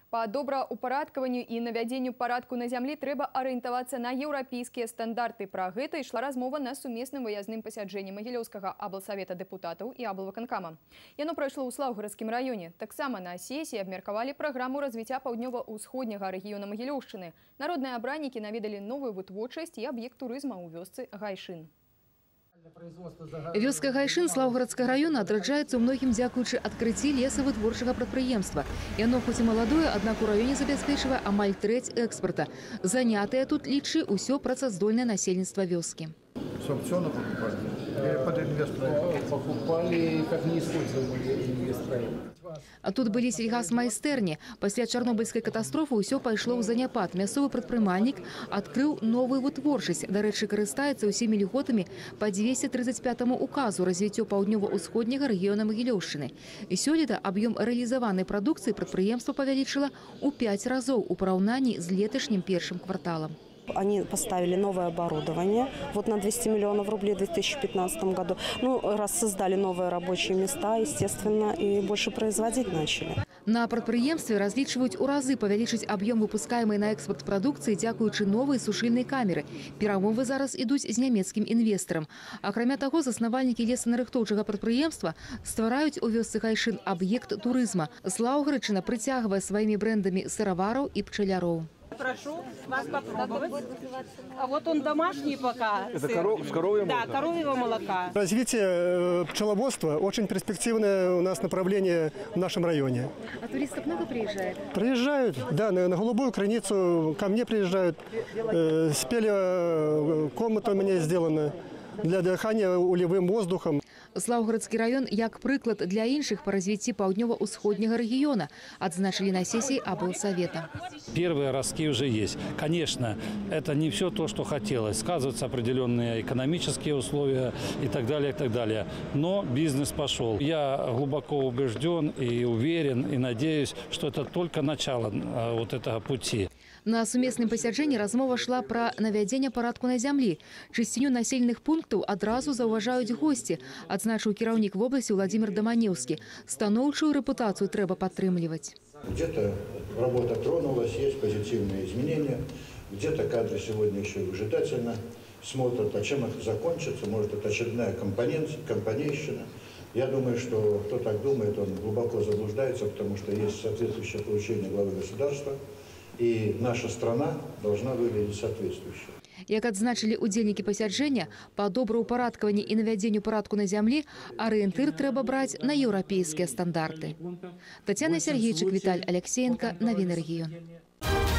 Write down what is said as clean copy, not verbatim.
По добраўпарадкаванню і навядзенню парадку на зямлі трэба арыентавацца на еўрапейскія стандарты. Пра гэта ішла размова на сумесным выязным пасяджэнні Магілёўскага аблсавета дэпутатаў і аблвыканкама. Яно прайшло ў Слаўгарадскім раёне. Таксама на сесіі абмеркавалі праграму развіцця паўднёва-ўсходняга рэгіёна Магілёўшчыны. Народныя абраннікі наведалі новую вытворчасць і аб'ект турызма ў вёсцы Гайшын. Вёска Гайшын Слаўгарадскага района адраджаецца ў многім дзякуючы адкрыцці лесавытворчага прадпрыемства. Яно хоць і маладое, аднак у раёне забяспечвае амаль трэць экспарта. Занятыя тут, лічы, усё працаздольнае насельніцтва вёскі. С аукциона покупали? Или под инвестора? Покупали, как не использовали инвесторы. А тут былі сельгасмайстэрні. Пасля чарнобыльскай катастрофы ўсё пайшло ў заняпад. Мясцовы прадпрымальнік адкрыў новую вытворчасць. Дарэчы, карыстаецца ўсімі льготамі па 235 указу развіццё паўднёва-ўсходняга рэгіёна Магілёўшчыны. І сёлета аб'ём рэалізаванай прадукцыі прадпрыемства павялічыла ў 5 разоў у параўнанні з леташнім першым кварталам. Они поставили новое оборудование на 200 миллионов рублей в 2015 году. Раз создали новые рабочие места, естественно, и больше производить начали. На прадпрыемстве разлічваюць у разы павялічыць аб'ём выпускаемай на экспорт прадукцыі дзякуючы новай сушыльнай камеры. Перамовы зараз ідуць з нямецкім інвестарам. Акрамя таго, заснавальнікі лесанарыхтоўчага прадпрыемства ствараюць у вёсцы Гайшын аб'ект турызма. Слаўгарадчына прыцягвае сваімі брэндамі сыравараў і пчеляроў. Прошу вас попробовать. А вот он домашний пока. Это с коровьего молока? Да, коровьего молока. Развитие пчеловодства очень перспективное у нас направление в нашем районе. А туристов много приезжает? Приезжают, да, на Голубую Крыницу ко мне приезжают. Спели комната у меня сделана для дыхания улевым воздухом. Слаўгарадскі раён як прыклад для іншых па развіцці паўднёва-ўсходняга рэгіёна, адзначылі на сессии аблсовета. Первые ростки уже есть. Конечно, это не все то, что хотелось. Сказываются определенные экономические условия и так далее, и так далее. Но бизнес пошел. Я глубоко убежден и уверен, и надеюсь, что это только начало вот этого пути. На сумесным пасяджэнні размова шла пра навядзенне парадку на зямлі. Чысціню населеных пунктаў адразу заўважаюць госці, адзначыў кіраўнік вобласці Владимир Доманевский. Станоўчую рэпутацыю трэба падтрымліваць. Где-то работа тронулась, есть позитивные изменения, где-то кадры сегодня еще выжидательно смотрят, а чем это закончится, может это очередная компанейщина. Я думаю, что кто так думает, он глубоко заблуждается, потому что есть соответствующее поручение главы государства. И наша страна должна выглядеть соответствующе. Як адзначылі удзельнікі пасяджэння, па добраўпарадкаванні і навядзенню парадку на зямлі арыентыр трэба браць на еўрапейскія стандарты. Тацяна Сергейчык, Віталь Алексеенко, Навіны рэгіён.